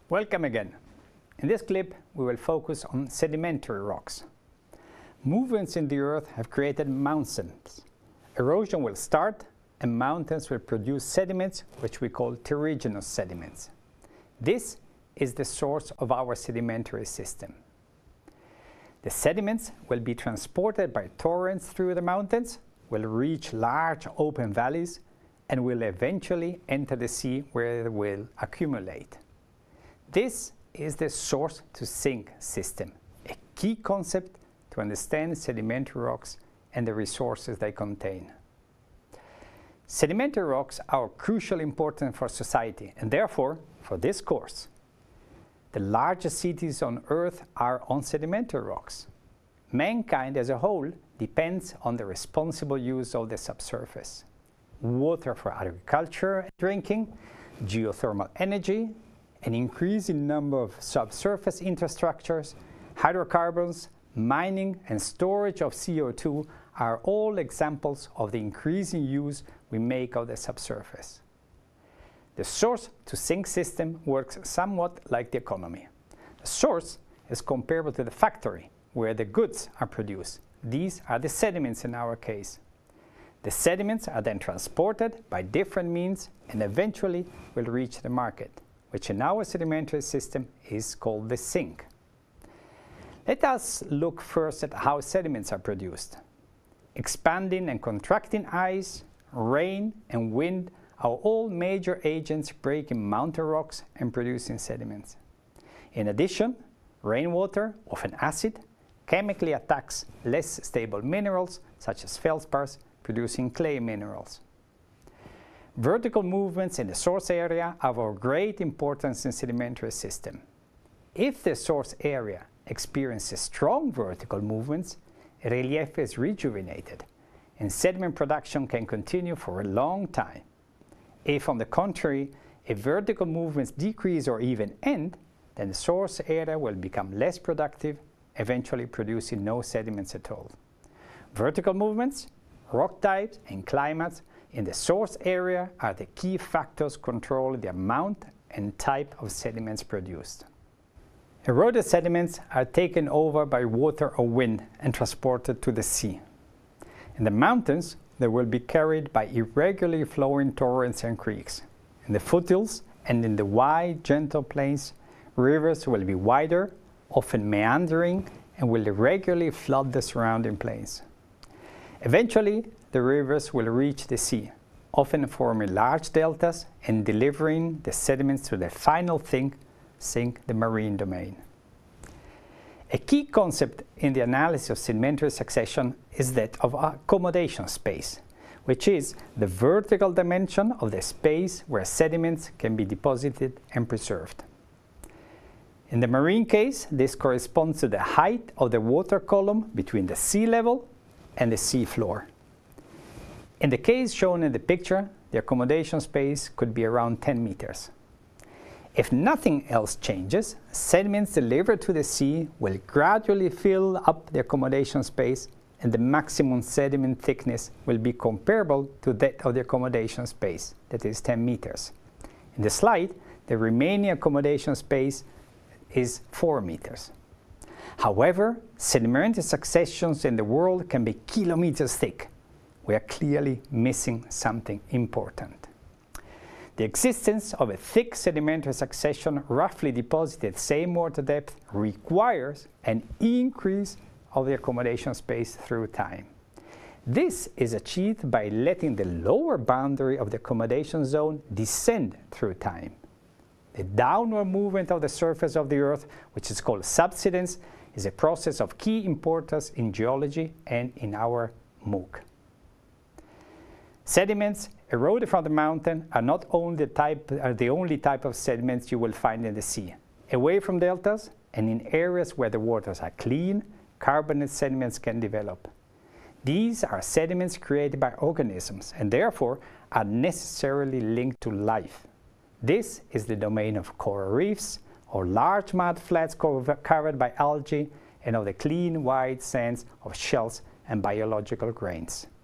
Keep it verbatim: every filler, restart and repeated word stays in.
Welcome again. In this clip, we will focus on sedimentary rocks. Movements in the earth have created mountains. Erosion will start and mountains will produce sediments which we call terrigenous sediments. This is the source of our sedimentary system. The sediments will be transported by torrents through the mountains, will reach large open valleys, and will eventually enter the sea where they will accumulate. This is the source-to-sink system, a key concept to understand sedimentary rocks and the resources they contain. Sedimentary rocks are crucially important for society and therefore for this course. The largest cities on Earth are on sedimentary rocks. Mankind as a whole depends on the responsible use of the subsurface. Water for agriculture and drinking, geothermal energy, an increasing number of subsurface infrastructures, hydrocarbons, mining and storage of C O two are all examples of the increasing use we make of the subsurface. The source-to-sink system works somewhat like the economy. The source is comparable to the factory where the goods are produced. These are the sediments in our case. The sediments are then transported by different means and eventually will reach the market, which in our sedimentary system is called the sink. Let us look first at how sediments are produced. Expanding and contracting ice, rain and wind are all major agents breaking mountain rocks and producing sediments. In addition, rainwater, often acid, chemically attacks less stable minerals such as feldspars, producing clay minerals. Vertical movements in the source area are of great importance in sedimentary system. If the source area experiences strong vertical movements, relief is rejuvenated, and sediment production can continue for a long time. If, on the contrary, if vertical movements decrease or even end, then the source area will become less productive, eventually producing no sediments at all. Vertical movements, rock types, and climates in the source area are the key factors controlling the amount and type of sediments produced. Eroded sediments are taken over by water or wind and transported to the sea. In the mountains, they will be carried by irregularly flowing torrents and creeks. In the foothills and in the wide, gentle plains, rivers will be wider, often meandering, and will irregularly flood the surrounding plains. Eventually, the rivers will reach the sea, often forming large deltas and delivering the sediments to the final sink, sink the marine domain. A key concept in the analysis of sedimentary succession is that of accommodation space, which is the vertical dimension of the space where sediments can be deposited and preserved. In the marine case, this corresponds to the height of the water column between the sea level and the sea floor. In the case shown in the picture, the accommodation space could be around ten meters. If nothing else changes, sediments delivered to the sea will gradually fill up the accommodation space and the maximum sediment thickness will be comparable to that of the accommodation space, that is ten meters. In the slide, the remaining accommodation space is four meters. However, sedimentary successions in the world can be kilometers thick. We are clearly missing something important. The existence of a thick sedimentary succession roughly deposited same water depth requires an increase of the accommodation space through time. This is achieved by letting the lower boundary of the accommodation zone descend through time. The downward movement of the surface of the Earth, which is called subsidence, is a process of key importance in geology and in our MOOC. Sediments eroded from the mountain are not only the, type, are the only type of sediments you will find in the sea. Away from deltas and in areas where the waters are clean, carbonate sediments can develop. These are sediments created by organisms and therefore are necessarily linked to life. This is the domain of coral reefs or large mud flats covered by algae and of the clean white sands of shells and biological grains.